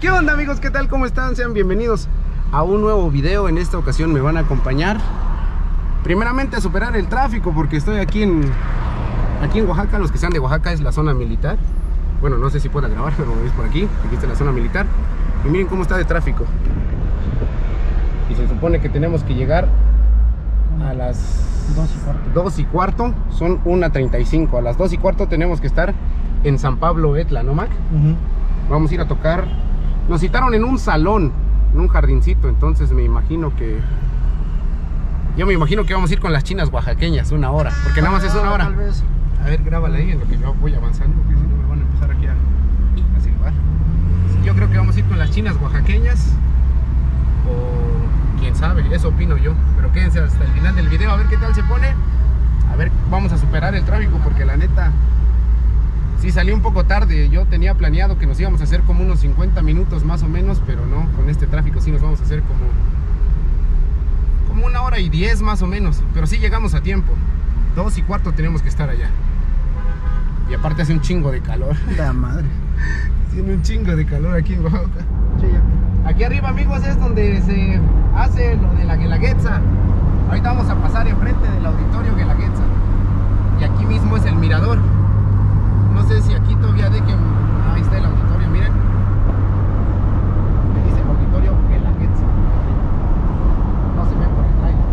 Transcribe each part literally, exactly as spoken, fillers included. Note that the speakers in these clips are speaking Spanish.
¿Qué onda, amigos? ¿Qué tal? ¿Cómo están? Sean bienvenidos a un nuevo video. En esta ocasión me van a acompañar primeramente a superar el tráfico, porque estoy aquí en aquí en Oaxaca. Los que sean de Oaxaca, es la zona militar. Bueno, no sé si pueda grabar, pero es por aquí. Aquí está la zona militar. Y miren cómo está de tráfico. Y se supone que tenemos que llegar a las dos y cuarto. Son una treinta y cinco. A las dos y cuarto tenemos que estar en San Pablo Etla, ¿no, Mac? Uh-huh. Vamos a ir a tocar. Nos citaron en un salón, en un jardincito. Entonces me imagino que Yo me imagino que vamos a ir con las chinas oaxaqueñas una hora, porque nada más es una hora. Tal vez. A ver, grábala ahí en lo que yo voy avanzando, porque si no me van a empezar aquí a, a silbar. Yo creo que vamos a ir con las chinas oaxaqueñas, o quién sabe, eso opino yo. Pero quédense hasta el final del video a ver qué tal se pone. A ver, vamos a superar el tráfico, porque la neta sí salí un poco tarde. Yo tenía planeado que nos íbamos a hacer como unos cincuenta minutos más o menos, pero no, con este tráfico sí nos vamos a hacer como como una hora y diez más o menos. Pero sí llegamos a tiempo. Dos y cuarto tenemos que estar allá. Y aparte hace un chingo de calor. La madre. Tiene un chingo de calor aquí en Oaxaca. Sí, ya. Aquí arriba, amigos, es donde se hace lo de la Guelaguetza. Ahorita vamos a pasar enfrente del auditorio Guelaguetza. Y aquí mismo es el mirador. No sé si aquí todavía dejen. Ahí está el auditorio, miren. Ahí dice auditorio Guelaguetza. No se ve por el trailer.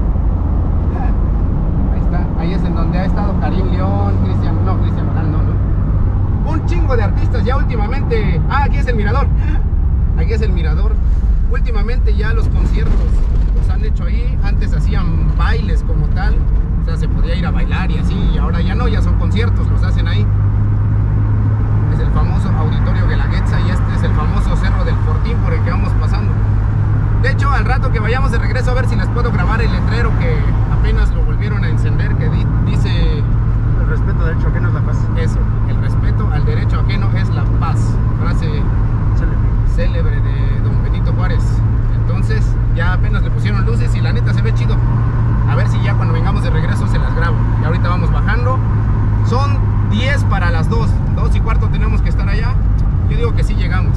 Ahí está. Ahí es en donde ha estado Karim León, Cristian, no, Cristian Nodal, no, no. Un chingo de artistas ya últimamente. Ah, aquí es el mirador. Aquí es el mirador. Últimamente ya los conciertos los han hecho ahí. Antes hacían bailes como tal. O sea, se podía ir a bailar y así. Y ahora ya no, ya son conciertos, los hacen ahí. Es el famoso auditorio Guelaguetza y este es el famoso cerro del Fortín por el que vamos pasando. De hecho, al rato que vayamos de regreso, a ver si les puedo grabar el letrero que apenas lo volvieron a encender, que di dice: el respeto al derecho ajeno es la paz. Eso, el respeto al derecho ajeno es la paz. Frase célebre, célebre de don Benito Juárez. Entonces, ya apenas le pusieron luces y la neta se ve chido. A ver si ya cuando vengamos de regreso se las grabo. Y ahorita vamos bajando. Son diez para las dos. dos y cuarto tenemos que estar allá. Yo digo que sí llegamos.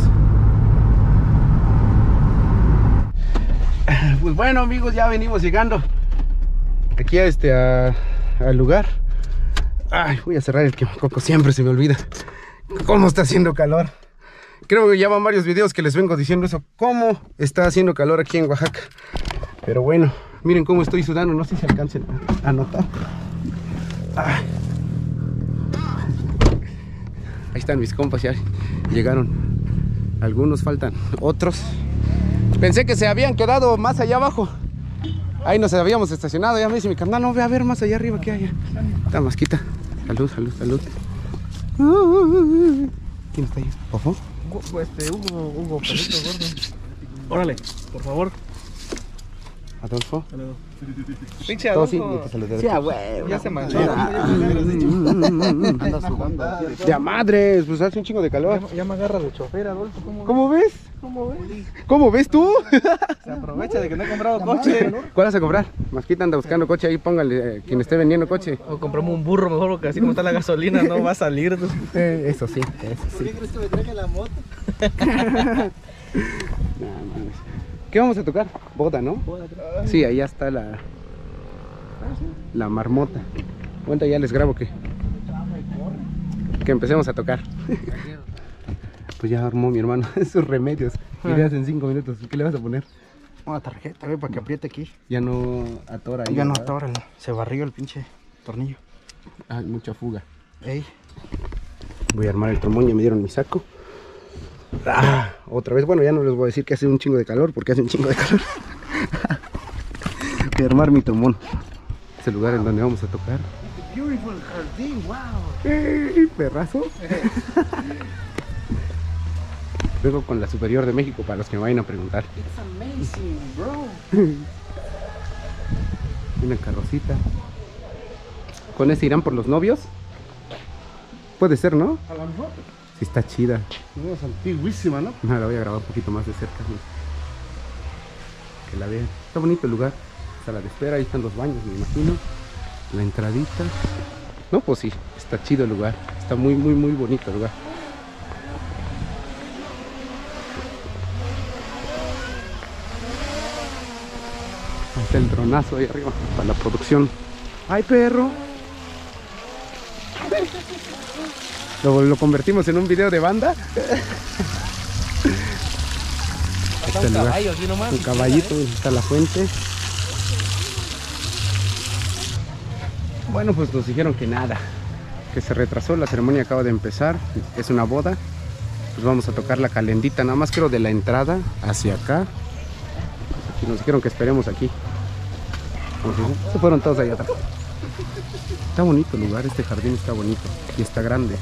Pues bueno, amigos, ya venimos llegando aquí a este a, al lugar. Ay, voy a cerrar el quemacoco, siempre se me olvida cómo está haciendo calor. Creo que ya van varios videos que les vengo diciendo eso, cómo está haciendo calor aquí en Oaxaca. Pero bueno, miren cómo estoy sudando, no sé si alcancen a notar. Ay. Ahí están mis compas, ya llegaron. Algunos, faltan otros. Pensé que se habían quedado más allá abajo. Ahí nos habíamos estacionado. Ya me dice mi carnal, no, ve a ver más allá arriba que hay. Está masquita. Salud, salud, salud. ¿Quién está ahí? ¿Ojo? Este, Hugo, Hugo, perrito gordo. Órale, por favor. Adolfo. Saludos. Pinche Adolfo. Sí, sí, a huevo. Ya se manchó. Anda sudando. De a madres, pues hace un chingo de calor. Ya, ya me agarra de chofer, Adolfo. ¿Cómo, ¿Cómo ves? ¿Cómo ves? ¿Cómo ves tú? Se aprovecha de que no he comprado coche. ¿Cuál vas a comprar? Masquita anda buscando coche, ahí póngale, eh, quien esté vendiendo coche. O compramos un burro mejor, porque así como está la gasolina no va a salir. Eh, eso sí, eso sí. ¿Por qué crees que me traje la moto? Nah, mames. ¿Qué vamos a tocar? Boda, ¿no? Boda, sí, ahí está la la marmota. Cuenta, ya les grabo que que empecemos a tocar. Pues ya armó mi hermano sus remedios. Ideas en cinco minutos. ¿Qué le vas a poner? Una tarjeta, güey, para que apriete aquí. Ya no atora ahí. Ya no atora, se barrió el pinche tornillo. Hay mucha fuga. Ey. Voy a armar el trombón, ya me dieron mi saco. Ah, otra vez, bueno, ya no les voy a decir que hace un chingo de calor, porque hace un chingo de calor. Voy a armar mi trombón. Es el lugar en donde vamos a tocar. Beautiful jardín, wow. ¡Eh, perrazo! Vengo con la Superior de México para los que me vayan a preguntar. It's amazing, bro. Una carrocita. ¿Con ese irán por los novios? Puede ser, ¿no? A lo mejor. Sí, está chida. No, es antiguísima, ¿no? No, la voy a grabar un poquito más de cerca. ¿Sí? Que la vean. Está bonito el lugar. Sala de espera, ahí están los baños, me imagino. La entradita. No, pues sí, está chido el lugar. Está muy, muy, muy bonito el lugar. Está el dronazo ahí arriba para la producción. ¡Ay, perro! Lo, lo convertimos en un video de banda. Está un caballo aquí nomás. Un caballito, está la fuente. Bueno, pues nos dijeron que nada, que se retrasó, la ceremonia acaba de empezar, es una boda. Pues vamos a tocar la calendita, nada más creo de la entrada hacia acá. Y nos dijeron que esperemos aquí. Se fueron todos allá atrás. Está bonito el lugar, este jardín está bonito y está grande.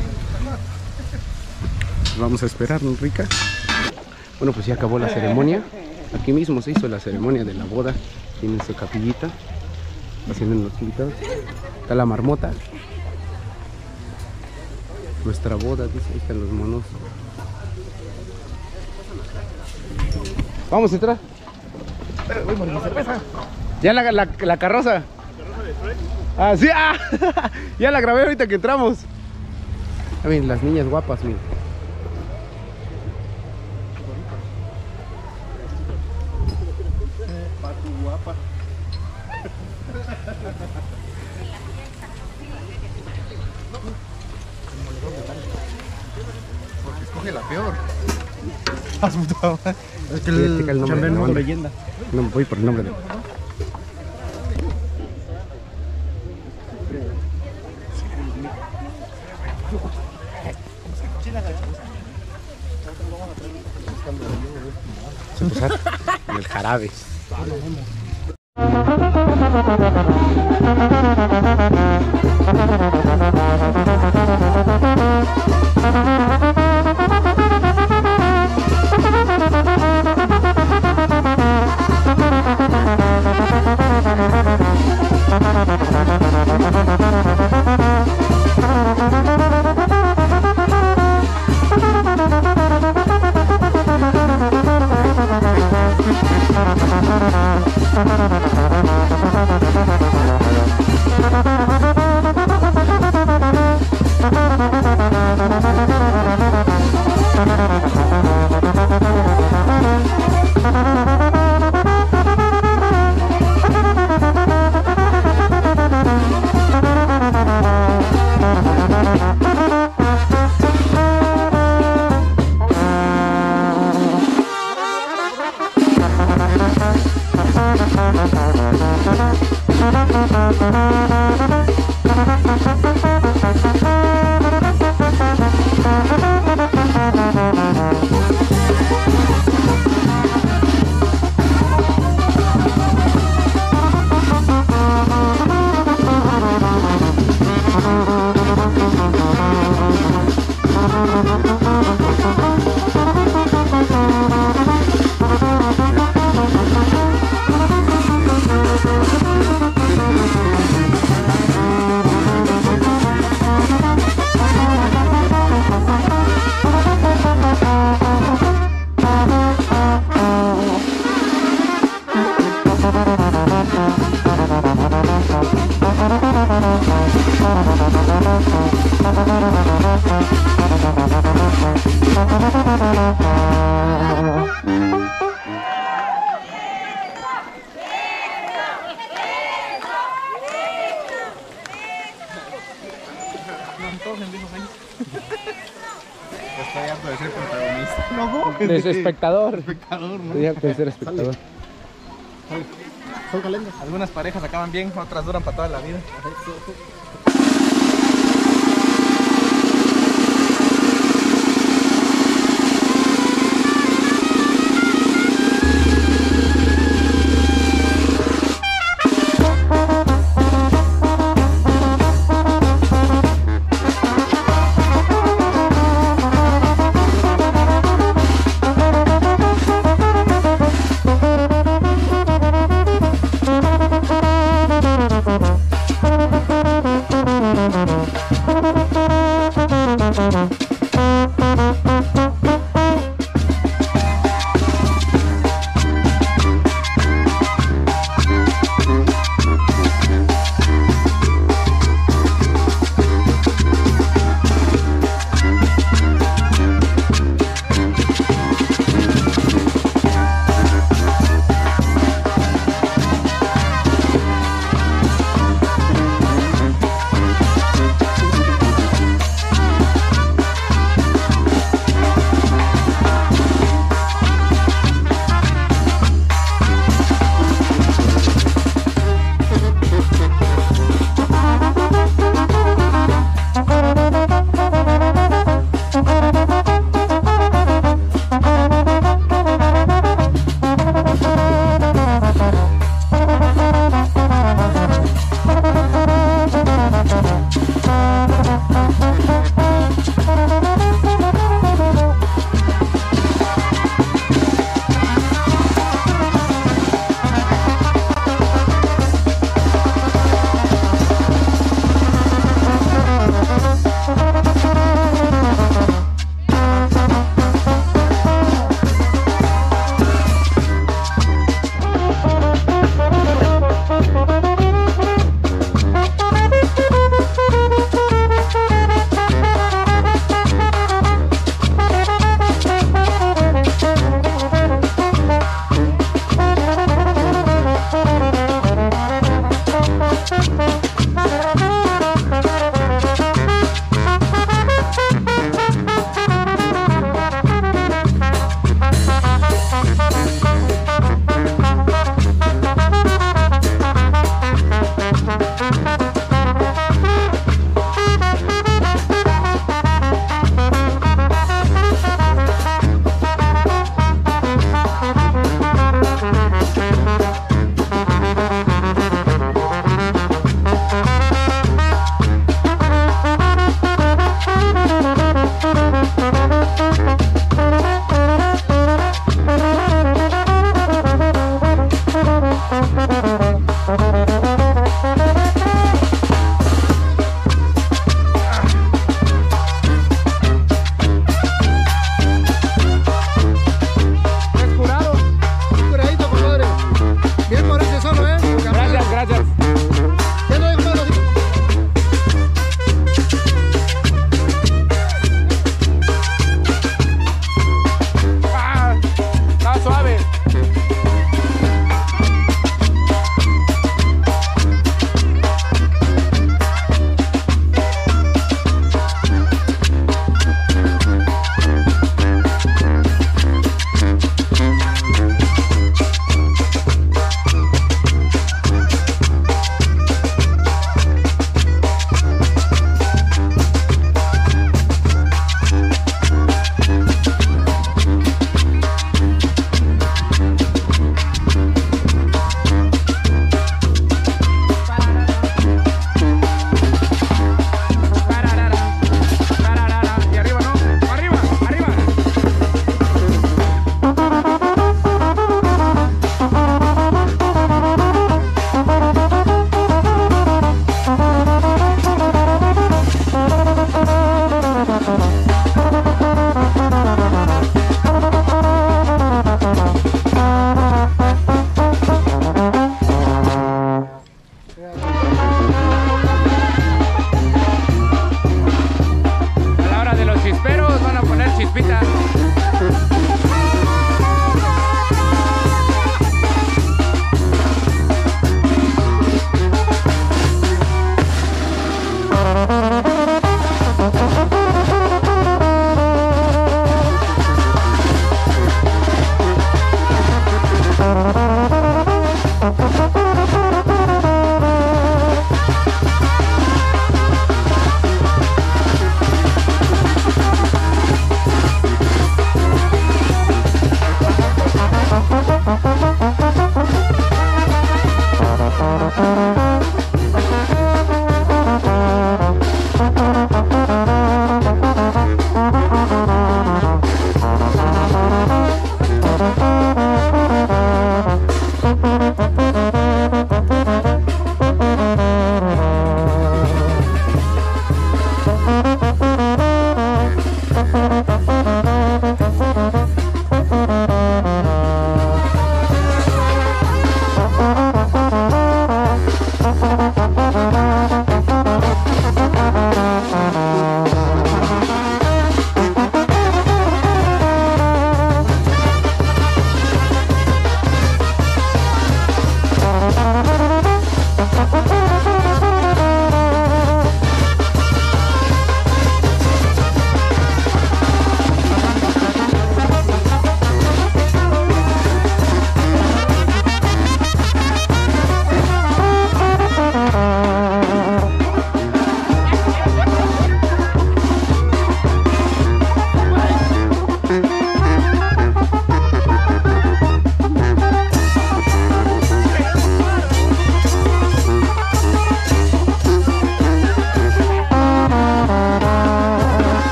Pues vamos a esperar, ¿no, Rica? Bueno, pues ya acabó la ceremonia. Aquí mismo se hizo la ceremonia de la boda. Tienen su capillita. Haciendo los invitados. Está la marmota. Nuestra boda, dice, ahí están los monos. Vamos a entrar. Voy por mi cerveza. Ya la, la, la carroza. Ah, sí, ah, ya la grabé ahorita que entramos. A ver, las niñas guapas, miren. Pato guapa. Porque escoge la peor. Es que el, el nombre chambeno de con leyenda. No, voy por el nombre de... Vamos a empezar en el jarabe. Estoy harto de ser protagonista. No, de espectador. Espectador, ¿no? Estoy harto de ser espectador. Son calendas. Algunas parejas acaban bien, otras duran para toda la vida. Thank you.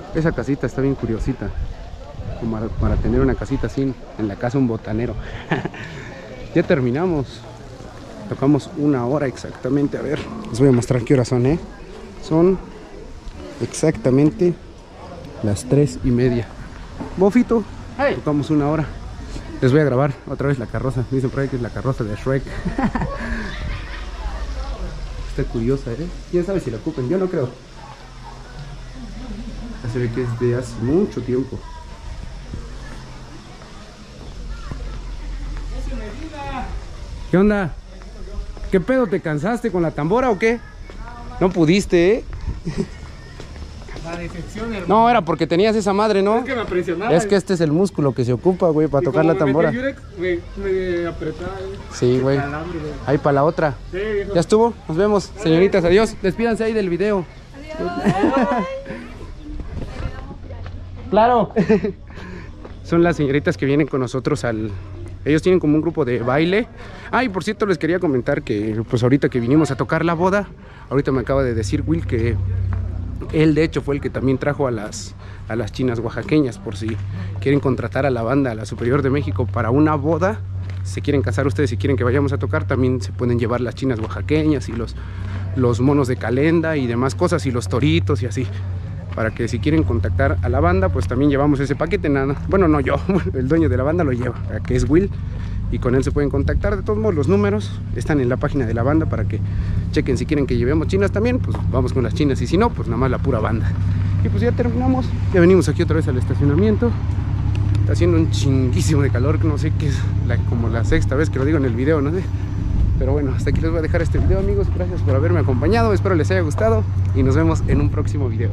Esa casita está bien curiosita, como para, para tener una casita así en la casa un botanero. Ya terminamos. Tocamos una hora exactamente. A ver, les voy a mostrar qué horas son, ¿eh? Son exactamente las tres y media. Bofito, hey. Tocamos una hora. Les voy a grabar otra vez la carroza. Me dicen por ahí que es la carroza de Shrek. Está curiosa, ¿eh? ¿Quién sabe si la ocupen? Yo no creo. Se ve que es de hace mucho tiempo. ¿Qué onda? ¿Qué pedo? ¿Te cansaste con la tambora o qué? No pudiste, ¿eh? La decepción, hermano. No, era porque tenías esa madre, ¿no? Es que me presionaba. Es que este es el músculo que se ocupa, güey, para tocar la tambora. Me, me, me apretaba. Sí, güey. Ahí para la otra. Sí, viejo. Ya estuvo. Nos vemos, señoritas. Adiós. Despídanse ahí del video. Adiós. Claro. Son las señoritas que vienen con nosotros al... Ellos tienen como un grupo de baile. Ah, y por cierto les quería comentar que pues ahorita que vinimos a tocar la boda, ahorita me acaba de decir Will que él de hecho fue el que también trajo a las, a las chinas oaxaqueñas, por si quieren contratar a la banda, a la Superior de México para una boda. Si se quieren casar ustedes, si quieren que vayamos a tocar, también se pueden llevar las chinas oaxaqueñas y los, los monos de calenda y demás cosas, y los toritos y así. Para que si quieren contactar a la banda, pues también llevamos ese paquete. Nada, bueno, no yo, el dueño de la banda lo lleva, que es Will, y con él se pueden contactar. De todos modos, los números están en la página de la banda para que chequen. Si quieren que llevemos chinas también, pues vamos con las chinas, y si no, pues nada más la pura banda. Y pues ya terminamos, ya venimos aquí otra vez al estacionamiento. Está haciendo un chinguísimo de calor, que no sé qué es, la, como la sexta vez que lo digo en el video, no sé. Pero bueno, hasta aquí les voy a dejar este video, amigos. Gracias por haberme acompañado, espero les haya gustado y nos vemos en un próximo video.